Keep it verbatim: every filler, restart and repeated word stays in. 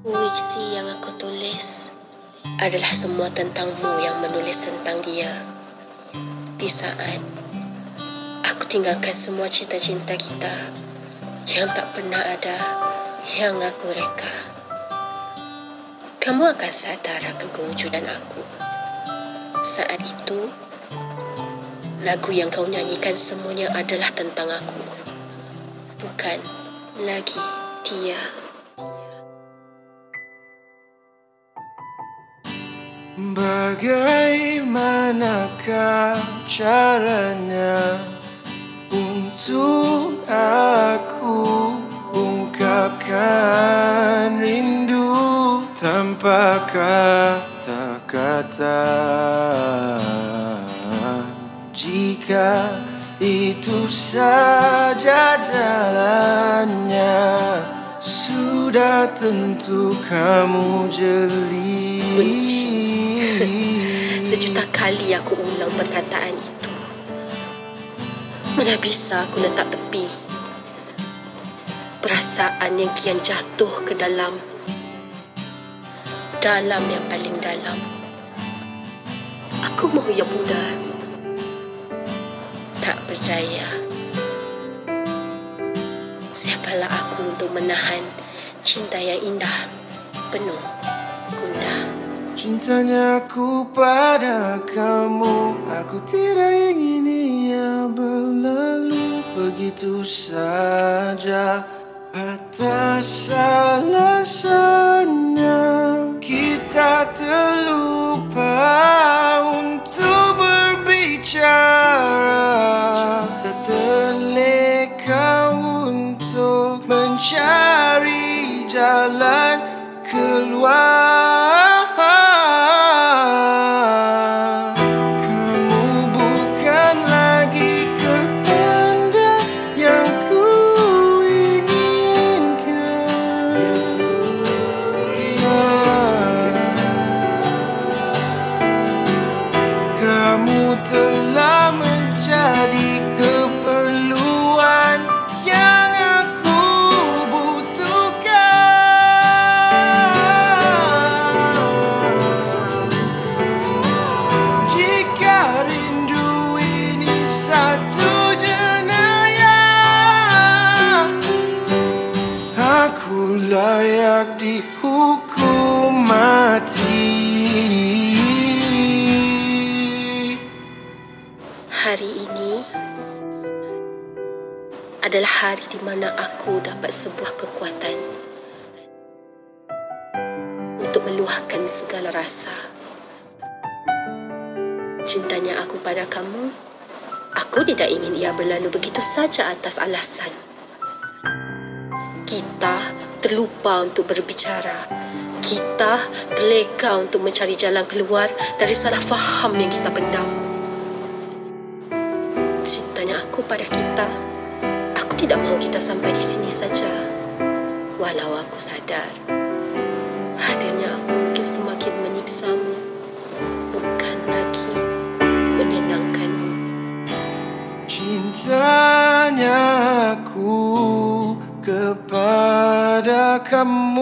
Puisi yang aku tulis adalah semua tentangmu yang menulis tentang dia. Di saat aku tinggalkan semua cinta-cinta kita yang tak pernah ada, yang aku reka, kamu akan sadar akan kewujudan aku. Saat itu, lagu yang kau nyanyikan semuanya adalah tentang aku, bukan lagi dia. Bagaimanakah caranya untuk aku ungkapkan rindu tanpa kata-kata? Jika itu saja jalannya, sudah tentu kamu jeli. Benci. Sejuta kali aku ulang perkataan itu. Mana bisa aku letak tepi perasaan yang kian jatuh ke dalam Dalam yang paling dalam. Aku mahu ia pudar. Tak percaya. Siapalah aku untuk menahan cinta yang indah, penuh gundah. Cintanya aku pada kamu, aku tidak ingin ia berlalu begitu saja. Atas alasannya kita terlupa untuk berbicara, tak terleka untuk mencari jalan keluar. Kamu telah menjadi keperluan yang aku butuhkan. Jika rindu ini satu jenayah, aku layak dihukum mati. Hari ini adalah hari di mana aku dapat sebuah kekuatan untuk meluahkan segala rasa. Cintanya aku pada kamu, aku tidak ingin ia berlalu begitu saja atas alasan kita terlupa untuk berbicara. Kita terleka untuk mencari jalan keluar dari salah faham yang kita pendam. Cintanya aku pada kita, aku tidak mahu kita sampai di sini saja. Walau aku sadar hadirnya aku mungkin semakin menyiksamu, bukan lagi menyenangkanmu. Cintanya aku kepada kamu